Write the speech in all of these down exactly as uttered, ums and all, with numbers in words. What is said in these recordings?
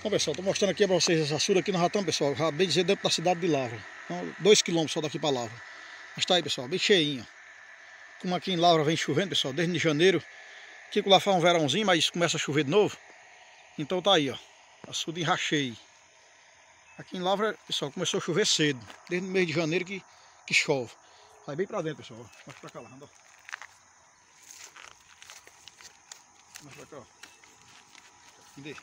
Então, pessoal, estou mostrando aqui para vocês essa açude aqui no Ratão, pessoal, já bem dizer dentro da cidade de Lavra. Então, dois quilômetros só daqui para Lavra. Mas tá aí, pessoal, bem cheinho. Como aqui em Lavra vem chovendo, pessoal, desde janeiro. Aqui lá faz um verãozinho, mas começa a chover de novo. Então tá aí, ó, açude em racheio. Aqui em Lavra, pessoal, começou a chover cedo. Desde o mês de janeiro que, que chove. Vai bem para dentro, pessoal. Vai para cá lá, anda. Vai para cá, ó. Cadê?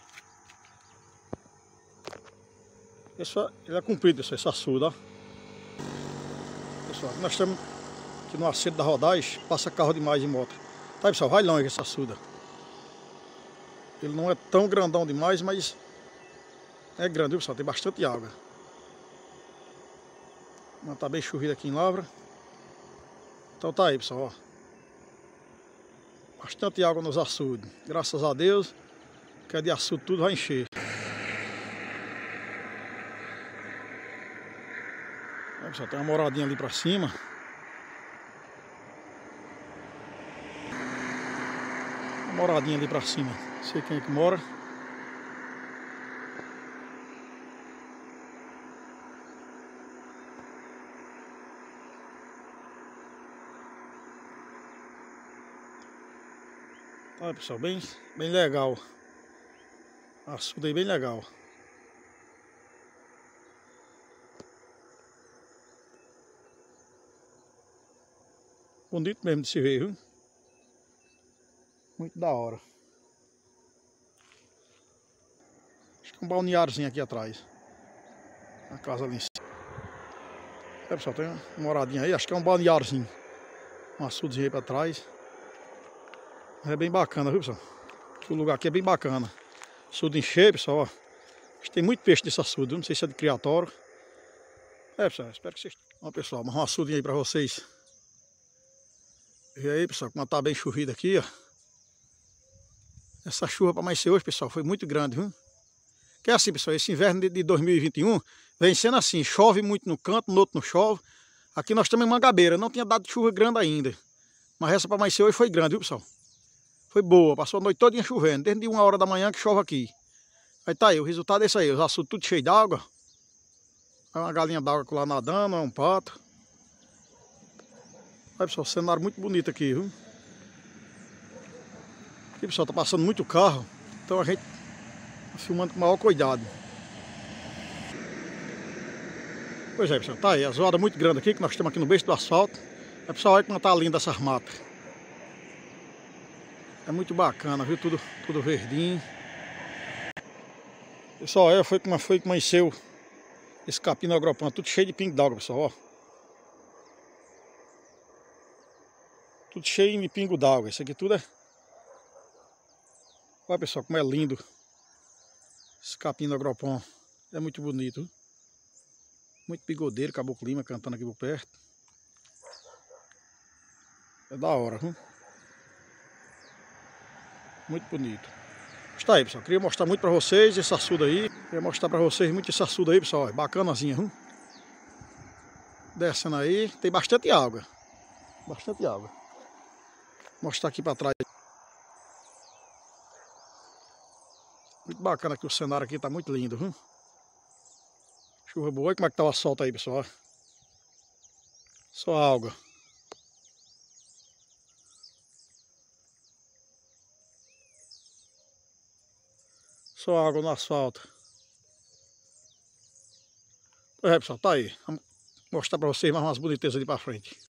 Pessoal, ele é comprido, pessoal, esse açude, ó. Pessoal, aqui nós estamos aqui no acerto da rodagem, passa carro demais de moto. Tá, pessoal, vai longe esse açude. Ele não é tão grandão demais, mas é grande, viu, pessoal? Tem bastante água. Mas tá bem chovido aqui em Lavra. Então tá aí, pessoal, ó. Bastante água nos açudes. Graças a Deus, que é de açude tudo vai encher. Aí, pessoal, tem uma moradinha ali pra cima. Uma moradinha ali pra cima. Não sei quem é que mora. Olha, pessoal, bem, bem legal. Açude aí bem legal. Bonito mesmo de se ver, viu? Muito da hora. Acho que é um balneáriozinho aqui atrás. A casa ali em cima. É, pessoal, tem uma moradinha aí. Acho que é um balneáriozinho. Um açudezinho aí pra trás. É bem bacana, viu, pessoal? O lugar aqui é bem bacana. Açude encher, pessoal, ó. Acho que tem muito peixe desse açude, não sei se é de criatório. É, pessoal, espero que vocês... Ó, pessoal, mais um açude aí pra vocês. E aí, pessoal, como tá bem chovido aqui, ó. Essa chuva para amanhecer hoje, pessoal, foi muito grande, viu? Que é assim, pessoal, esse inverno de dois mil e vinte e um vem sendo assim, chove muito no canto, no outro não chove. Aqui nós estamos em Mangabeira, não tinha dado chuva grande ainda. Mas essa para amanhecer hoje foi grande, viu, pessoal? Foi boa, passou a noite toda chovendo, desde uma hora da manhã que chove aqui. Aí tá aí, o resultado é esse aí, os açudes tudo cheio d'água. Aí uma galinha d'água lá nadando, é um pato. Aí, pessoal, cenário muito bonito aqui, viu? Aqui, pessoal, tá passando muito carro, então a gente tá filmando com o maior cuidado. Pois é, pessoal, tá aí, a zoada muito grande aqui, que nós estamos aqui no beijo do asfalto. Aí, pessoal, olha como tá linda essas matas. É muito bacana, viu? Tudo, tudo verdinho. Pessoal, é, foi como foi que amanheceu esse capim no agropão, tudo cheio de pingo d'água, pessoal, ó. Tudo cheio de pingo d'água, isso aqui tudo é... Olha, pessoal, como é lindo esse capim no agropão. É muito bonito, viu? Muito bigodeiro, Caboclo Lima cantando aqui por perto. É da hora, viu? Muito bonito. Está aí, pessoal. Queria mostrar muito pra vocês esse açude aí. Queria mostrar pra vocês muito esse açude aí, pessoal. É bacanazinho, viu? Descendo aí. Tem bastante água. Bastante água. Vou mostrar aqui pra trás. Muito bacana aqui o cenário aqui. Tá muito lindo, viu? Chuva boa. Olha como é que tá o asfalto aí, pessoal. Só água. Só água no asfalto. Pois é, pessoal, tá aí. Vamos mostrar pra vocês mais umas bonitezas ali pra frente.